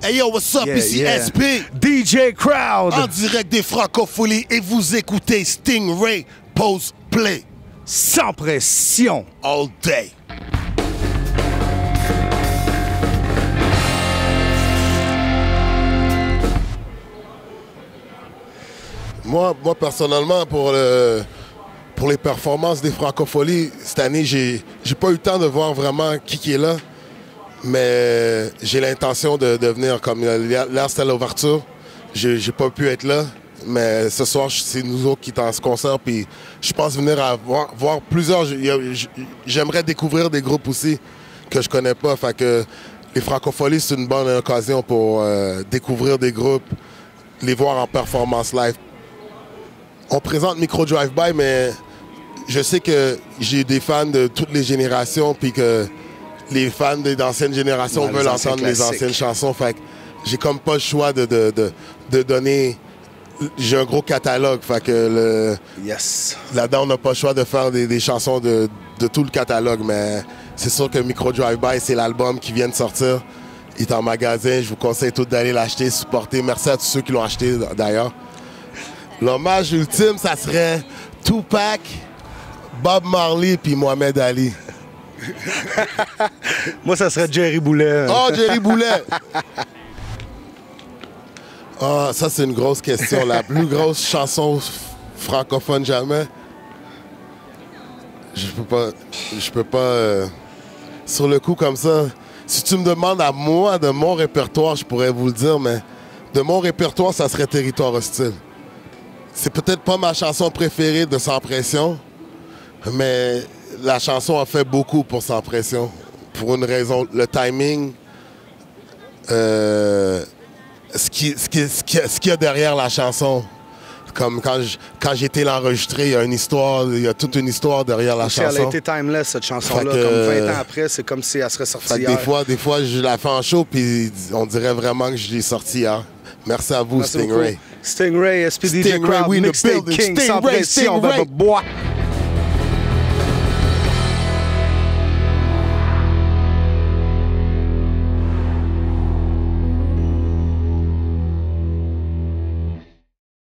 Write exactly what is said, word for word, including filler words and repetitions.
Hey yo, what's up, Yeah, ici yeah. S P. D J Crowd. En direct des Francopholies et vous écoutez Stingray Pose Play. Sans pression. All day. Moi, moi personnellement, pour, le, pour les performances des Francopholies, cette année, j'ai j'ai pas eu le temps de voir vraiment qui, qui est là. Mais j'ai l'intention de, de venir, comme là, c'était l'ouverture. J'ai j'ai pas pu être là. Mais ce soir, c'est nous autres qui sommes en ce concert. Puis je pense venir à voir, voir plusieurs. J'aimerais découvrir des groupes aussi que je connais pas. Fait que les Francopholies, c'est une bonne occasion pour euh, découvrir des groupes, les voir en performance live. On présente Micro Drive-By, mais je sais que j'ai des fans de toutes les générations, puis que les fans d'anciennes générations Ouais, veulent entendre les anciennes chansons. Fait que j'ai comme pas le choix de, de, de, de donner. J'ai un gros catalogue. Fait que le, Yes. là-dedans, on n'a pas le choix de faire des, des chansons de, de tout le catalogue. Mais c'est sûr que Micro Drive-By, c'est l'album qui vient de sortir. Il est en magasin. Je vous conseille tous d'aller l'acheter, supporter. Merci à tous ceux qui l'ont acheté d'ailleurs. L'hommage ultime, ça serait Tupac, Bob Marley puis Mohamed Ali. Moi, ça serait Jerry Boulet. Oh, Jerry Boulet! Ah, ça, c'est une grosse question. La plus grosse chanson francophone jamais. Je peux pas... Je peux pas... Euh, sur le coup, comme ça... Si tu me demandes à moi, de mon répertoire, je pourrais vous le dire, mais de mon répertoire, ça serait Territoire hostile. C'est peut-être pas ma chanson préférée de Sans Pression, mais la chanson a fait beaucoup pour Sans Pression. Pour une raison, le timing, euh, ce qu'il ce qui, ce qui, ce qui y a derrière la chanson. Comme quand je, quand j'ai été l'enregistrer, il y a une histoire, il y a toute une histoire derrière la Aussi, chanson. elle a été timeless, cette chanson-là. Fait que, Comme vingt ans après, c'est comme si elle serait sortie Fait que hier. des fois, des fois, je la fais en show, puis on dirait vraiment que je l'ai sortie hier. Merci à vous, Merci Stingray. beaucoup. Stingray, S P D J Stingray, Crowd, we in the Mixtape building. King, sans Stingray, pression, Stingray. boy.